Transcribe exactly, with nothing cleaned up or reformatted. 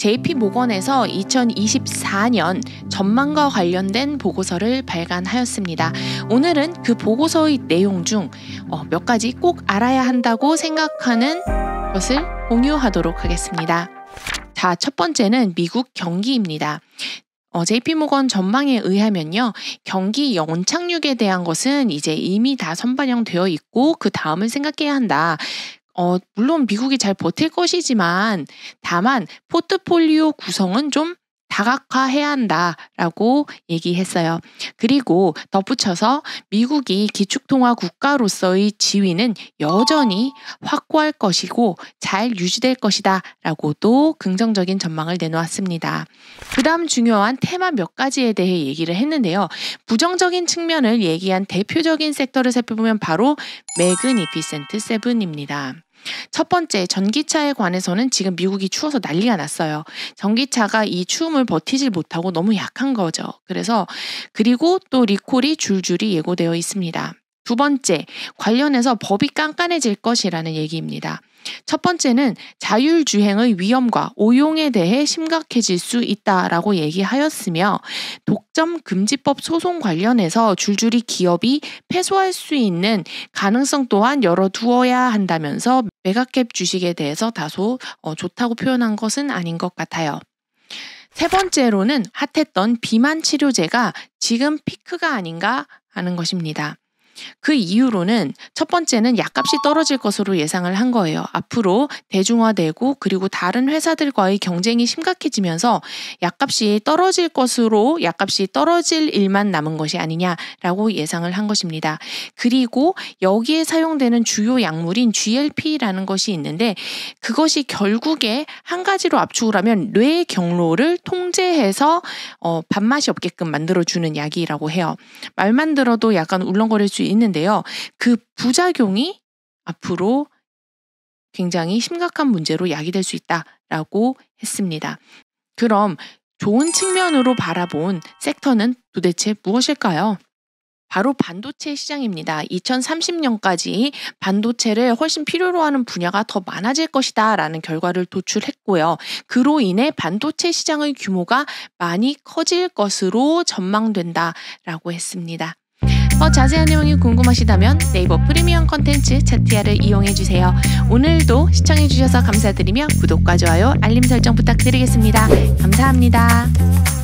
제이피모건에서 이천이십사 년 전망과 관련된 보고서를 발간하였습니다. 오늘은 그 보고서의 내용 중 몇 가지 꼭 알아야 한다고 생각하는 것을 공유하도록 하겠습니다. 자, 첫 번째는 미국 경기입니다. 어, 제이피모건 전망에 의하면요, 경기 연착륙에 대한 것은 이제 이미 다 선반영되어 있고 그 다음을 생각해야 한다. 어, 물론 미국이 잘 버틸 것이지만 다만 포트폴리오 구성은 좀 다각화해야 한다라고 얘기했어요. 그리고 덧붙여서 미국이 기축통화 국가로서의 지위는 여전히 확고할 것이고 잘 유지될 것이다 라고도 긍정적인 전망을 내놓았습니다. 그 다음 중요한 테마 몇 가지에 대해 얘기를 했는데요. 부정적인 측면을 얘기한 대표적인 섹터를 살펴보면 바로 매그니피센트 세븐입니다. 첫 번째, 전기차에 관해서는 지금 미국이 추워서 난리가 났어요. 전기차가 이 추움을 버티질 못하고 너무 약한 거죠. 그래서 그리고 또 리콜이 줄줄이 예고되어 있습니다. 두 번째, 관련해서 법이 깐깐해질 것이라는 얘기입니다. 첫 번째는 자율주행의 위험과 오용에 대해 심각해질 수 있다라고 얘기하였으며 독점금지법 소송 관련해서 줄줄이 기업이 패소할 수 있는 가능성 또한 열어두어야 한다면서 메가캡 주식에 대해서 다소 어, 좋다고 표현한 것은 아닌 것 같아요. 세 번째로는 핫했던 비만 치료제가 지금 피크가 아닌가 하는 것입니다. 그 이유로는 첫 번째는 약값이 떨어질 것으로 예상을 한 거예요. 앞으로 대중화되고 그리고 다른 회사들과의 경쟁이 심각해지면서 약값이 떨어질 것으로 약값이 떨어질 일만 남은 것이 아니냐라고 예상을 한 것입니다. 그리고 여기에 사용되는 주요 약물인 지엘피라는 것이 있는데 그것이 결국에 한 가지로 압축을 하면 뇌 경로를 통제해서 어, 밥맛이 없게끔 만들어주는 약이라고 해요. 말만 들어도 약간 울렁거릴 수 있는데요. 그 부작용이 앞으로 굉장히 심각한 문제로 야기될 수 있다라고 했습니다. 그럼 좋은 측면으로 바라본 섹터는 도대체 무엇일까요? 바로 반도체 시장입니다. 이천삼십 년까지 반도체를 훨씬 필요로 하는 분야가 더 많아질 것이다 라는 결과를 도출했고요. 그로 인해 반도체 시장의 규모가 많이 커질 것으로 전망된다라고 했습니다. 더 자세한 내용이 궁금하시다면 네이버 프리미엄 컨텐츠 차티아를 이용해주세요. 오늘도 시청해주셔서 감사드리며 구독과 좋아요, 알림 설정 부탁드리겠습니다. 감사합니다.